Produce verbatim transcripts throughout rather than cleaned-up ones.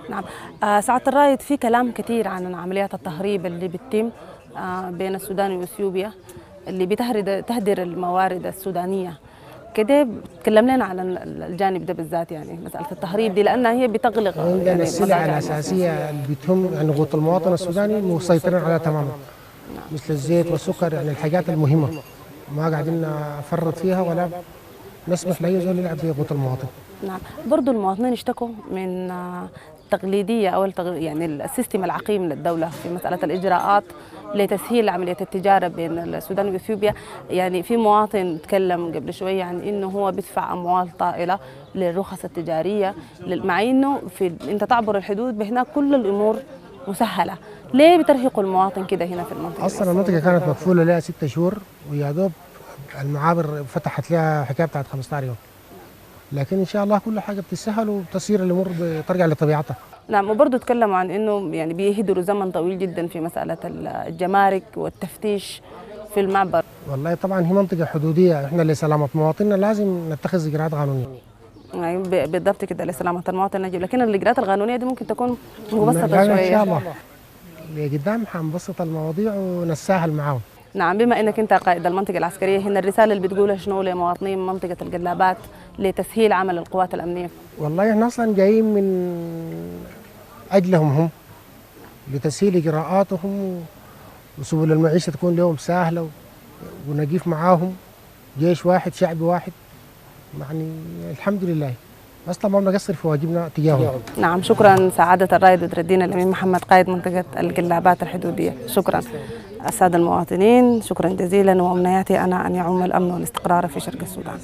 نعم. آه، سعادة الرائد، في كلام كثير عن عمليات التهريب اللي بتتم آه، بين السودان وإثيوبيا، اللي بتهرد تهدر الموارد السودانية. كده تكلم لنا على الجانب ده بالذات، يعني مسألة التهريب دي، لأنها هي بتغلق عندنا يعني السلع مضاجع الأساسية اللي بتهم يعني قوت المواطن السوداني مسيطرين عليها تماما، مثل الزيت والسكر، يعني الحاجات المهمة ما قاعدين نفرط فيها ولا نسمح لأي زول يلعب في قوت المواطن. نعم. برضو المواطنين اشتكوا من تقليدية أو يعني السيستم العقيم للدولة في مسألة الإجراءات لتسهيل عملية التجارة بين السودان وإثيوبيا. يعني في مواطن تكلم قبل شوية عن إنه هو بيدفع أموال طائلة للرخص التجارية، مع إنه في أنت تعبر الحدود بهناك كل الأمور مسهلة. ليه بترهقوا المواطن كده هنا في المنطقة؟ أصلا المنطقة كانت مقفولة لها ستة شهور، ويا دوب المعابر فتحت لها حكاية بتاعت خمسة عشر يوم، لكن ان شاء الله كل حاجه بتسهل وتصير الامور بترجع لطبيعتها. نعم. وبرضه تكلموا عن انه يعني بيهدروا زمن طويل جدا في مساله الجمارك والتفتيش في المعبر. والله طبعا هي منطقه حدوديه، احنا لسلامه مواطننا لازم نتخذ اجراءات قانونيه. يعني بالضبط كده، لسلامه المواطن نجيب، لكن الاجراءات القانونيه دي ممكن تكون مبسطه شويه. ان شاء الله اللي قدام حنبسط المواضيع ونسهل معاهم. نعم. بما انك انت قائد المنطقه العسكريه هنا، الرساله اللي بتقولها شنو لمواطنين منطقه القلابات لتسهيل عمل القوات الامنيه؟ والله احنا اصلا جايين من اجلهم هم، لتسهيل اجراءاتهم وسبل المعيشه تكون لهم سهله، ونقيف معاهم جيش واحد شعب واحد، يعني الحمد لله اصلا ما بنقصر في واجبنا تجاههم. نعم. شكرا سعاده الرائد بدر الدين الامين محمد، قائد منطقه القلابات الحدوديه. شكرا الساده المواطنين، شكرا جزيلا، وامنياتي انا ان يعم الامن والاستقرار في شرق السودان.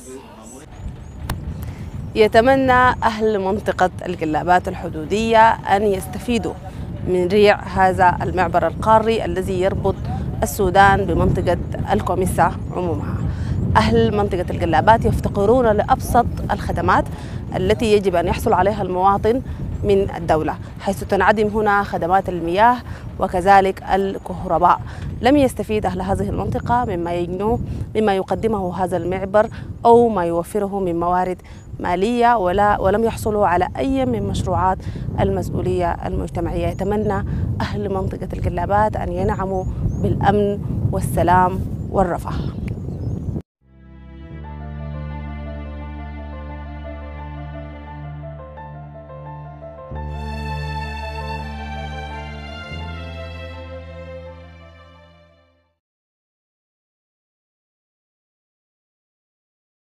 يتمنى اهل منطقه القلابات الحدوديه ان يستفيدوا من ريع هذا المعبر القاري الذي يربط السودان بمنطقه الكوميسا عمومها. أهل منطقة القلابات يفتقرون لأبسط الخدمات التي يجب أن يحصل عليها المواطن من الدولة، حيث تنعدم هنا خدمات المياه وكذلك الكهرباء. لم يستفيد أهل هذه المنطقة مما يجنوه مما يقدمه هذا المعبر أو ما يوفره من موارد مالية، ولا ولم يحصلوا على أي من مشروعات المسؤولية المجتمعية. يتمنى أهل منطقة القلابات أن ينعموا بالأمن والسلام والرفاه.